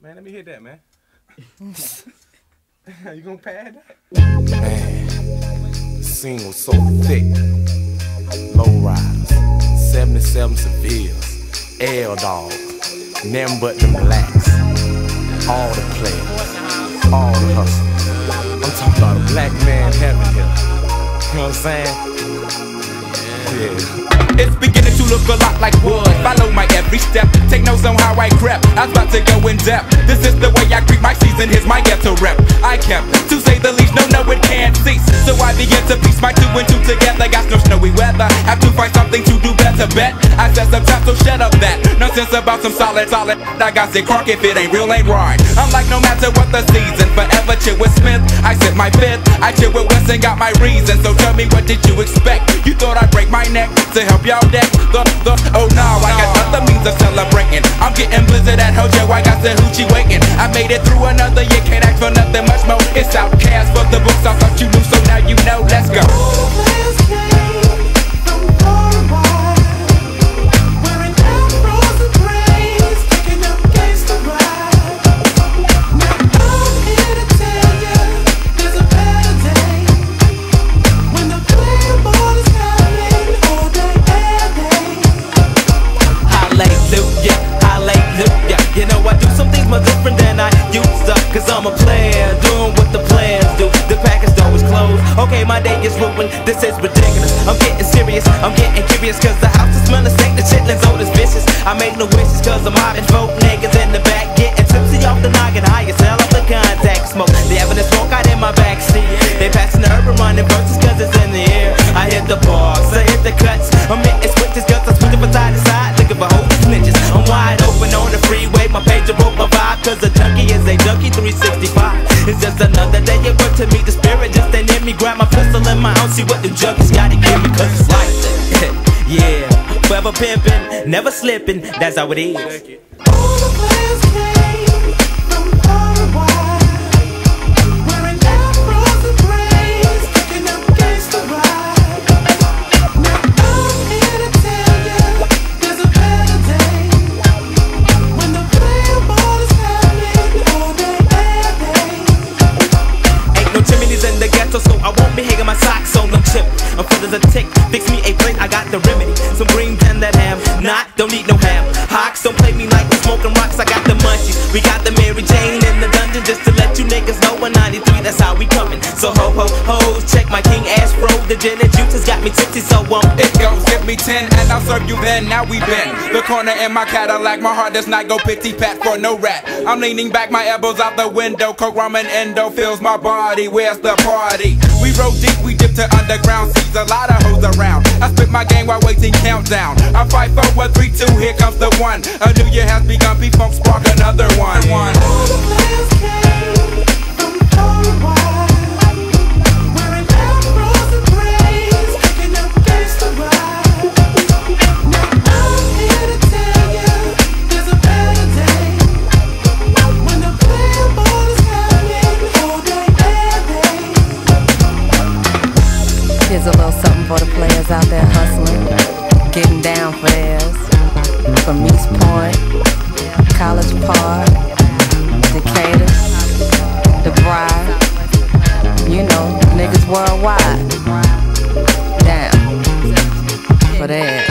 Man, let me hear that, man. You gonna pad that? Man, the scene was so thick. Low riders, 77 Sevilles, L dogs, nothing but them blacks. All the players, all the hustlers. I'm talking about a black man heaven here. You know what I'm saying? Yeah. It's beginning to look a lot like wood. Follow my every step, take notes on how I crept. I was about to go in depth. This is the way I greet my season, here's my ghetto rep. I kept, to say the least, no, it can't cease. So I begin to piece my two and two together. Got no snowy weather, have to find something to do better, bet. I said some time, so shut up that nonsense about some solid. I got sick crunk, if it ain't real, ain't right. I'm like, no matter what the season, forever chill with Smith. I said my fifth, I chill with West and got my reason. So tell me, what did you expect? You thought I'd break my neck to help y'all deck? Oh no, I got other means of celebrating. I'm getting blizzard at Hojo, I got the hoochie waiting. I made it through another year, can't ask for nothing much more. It's outcast for the books, I thought you knew, so now you know, let's go. You know I do some things more different than I used to, cause I'm a player, doing what the players do. The package door is closed, okay my day is ruined. This is ridiculous, I'm getting serious, I'm getting curious, cause the house is smelling stank, the chitlins old as vicious. I make no wishes cause I'm mobbing folk niggas in the back, getting tipsy off the noggin, higher sell off the contact smoke. They having a smoke out in my backseat, they passing the urban running verses cause it's in the air. I hit the bars, I hit the cuts, I'm hitting switches cause I'm switching from side to side, looking for hoes and snitches. I'm wide open on the freeway, my pager broke my vibe, cause a junkie is a junkie 365. It's just another day at work to meet the spirit, just ain't in me, grab my pistol in my own, see what the junkies gotta give me, cause it's like that. Yeah, forever pimpin', never slippin', that's how it is. All the players came from far and wide, wearing afros and braids, kicking up against the ride. Now I'm here to tell ya, there's a better day, when the player ball is happening all day, every day. Ain't no chimneys in the ghetto, so I won't be hanging my socks on no chip. I'm full as a tick, fix me a plate, I got the remedy. Some green pen that ham, don't need no ham. Hawks don't play me like we smoking rocks, I got the munchies. We got the Mary Jane in the dungeon, just to let you niggas know in 93, that's how we coming. So ho ho hoes, check my King Astro, the gin and juice has got me tipsy, so it goes, give me 10 and I'll serve you then. Now we been the corner in my Cadillac, my heart does not go pity pat for no rat. I'm leaning back, my elbows out the window, coke, rum and endo fills my body. Where's the party? We roll deep, we dip to underground seas, a lot of hoes around. I spit my game while waiting countdown. I fight for 1, 3, 2, here comes the one. A new year has begun, P-Funk spark another one. All the players came from far and wide, wearing afros and braids, kicking up against the ride. Now I'm here to tell ya, there's a better day, when the player ball is happening all day, every day. Here's a little something for the players out there hustling, getting down for theirs. From East Point, College Park, Decatur, The Bride, you know, niggas worldwide. Down for theirs.